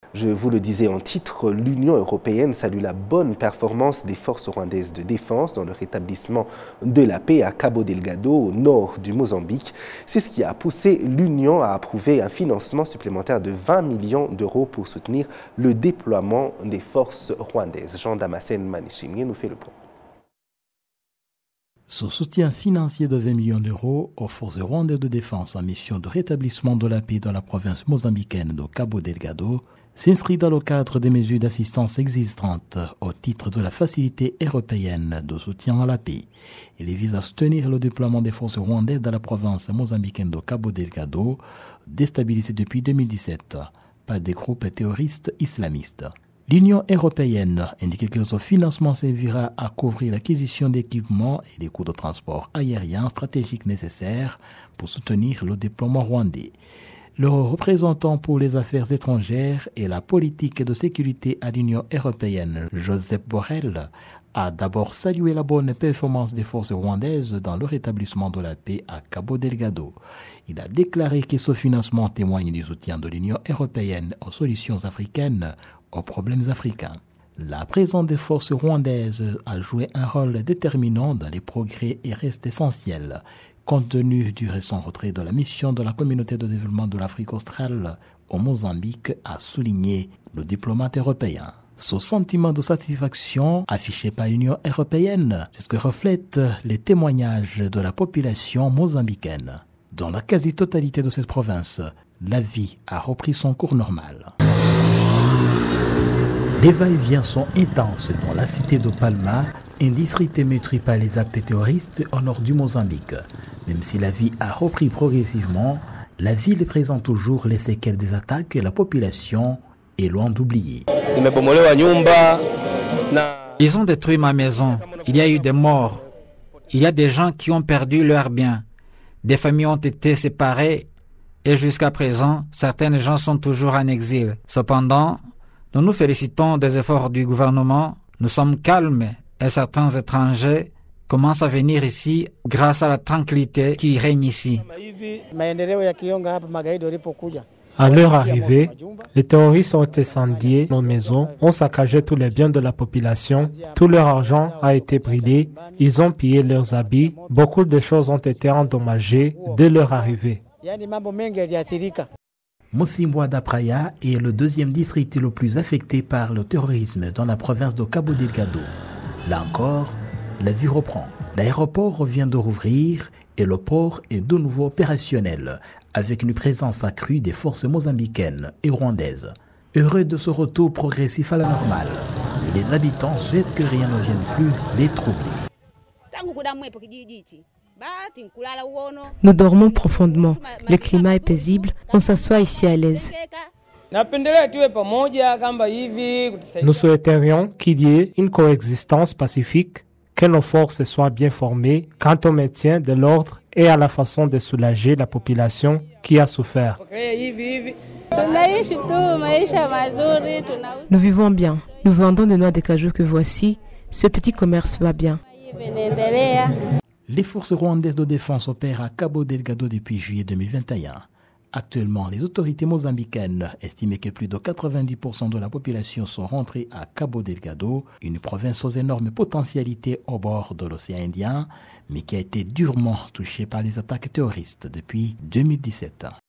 Je vous le disais en titre, l'Union européenne salue la bonne performance des forces rwandaises de défense dans le rétablissement de la paix à Cabo Delgado, au nord du Mozambique. C'est ce qui a poussé l'Union à approuver un financement supplémentaire de 20 millions d'euros pour soutenir le déploiement des forces rwandaises. Jean-Damascène Manishimie nous fait le point. Ce soutien financier de 20 millions d'euros aux forces rwandaises de défense en mission de rétablissement de la paix dans la province mozambicaine de Cabo Delgado s'inscrit dans le cadre des mesures d'assistance existantes au titre de la facilité européenne de soutien à la paix. Il vise à soutenir le déploiement des forces rwandaises dans la province mozambicaine de Cabo Delgado, déstabilisée depuis 2017 par des groupes terroristes islamistes. L'Union européenne indique que ce financement servira à couvrir l'acquisition d'équipements et des coûts de transport aérien stratégiques nécessaires pour soutenir le déploiement rwandais. Le représentant pour les affaires étrangères et la politique de sécurité à l'Union européenne, Joseph Borrell, a d'abord salué la bonne performance des forces rwandaises dans le rétablissement de la paix à Cabo Delgado. Il a déclaré que ce financement témoigne du soutien de l'Union européenne aux solutions africaines aux problèmes africains. La présence des forces rwandaises a joué un rôle déterminant dans les progrès et reste essentiel, compte tenu du récent retrait de la mission de la communauté de développement de l'Afrique australe au Mozambique, a souligné le diplomate européen. Ce sentiment de satisfaction affiché par l'Union européenne, c'est ce que reflètent les témoignages de la population mozambicaine. Dans la quasi-totalité de cette province, la vie a repris son cours normal. Les va-et-vient sont intenses dans la cité de Palma, un district meurtri par les actes terroristes au nord du Mozambique. Même si la vie a repris progressivement, la ville présente toujours les séquelles des attaques et la population est loin d'oublier. Ils ont détruit ma maison. Il y a eu des morts. Il y a des gens qui ont perdu leurs biens. Des familles ont été séparées et jusqu'à présent, certains gens sont toujours en exil. Cependant, nous nous félicitons des efforts du gouvernement. Nous sommes calmes et certains étrangers commencent à venir ici grâce à la tranquillité qui règne ici. À leur arrivée, les terroristes ont incendié nos maisons, ont saccagé tous les biens de la population, tout leur argent a été brûlé, ils ont pillé leurs habits, beaucoup de choses ont été endommagées dès leur arrivée. Mocimboa da Praia est le deuxième district le plus affecté par le terrorisme dans la province de Cabo Delgado. Là encore, la vie reprend. L'aéroport vient de rouvrir et le port est de nouveau opérationnel, avec une présence accrue des forces mozambicaines et rwandaises. Heureux de ce retour progressif à la normale, les habitants souhaitent que rien ne vienne plus les troubler. Nous dormons profondément, le climat est paisible, on s'assoit ici à l'aise. Nous souhaiterions qu'il y ait une coexistence pacifique, que nos forces soient bien formées quant au maintien de l'ordre et à la façon de soulager la population qui a souffert. Nous vivons bien, nous vendons des noix de cajou que voici, ce petit commerce va bien. Les forces rwandaises de défense opèrent à Cabo Delgado depuis juillet 2021. Actuellement, les autorités mozambicaines estiment que plus de 90% de la population sont rentrées à Cabo Delgado, une province aux énormes potentialités au bord de l'océan Indien, mais qui a été durement touchée par les attaques terroristes depuis 2017.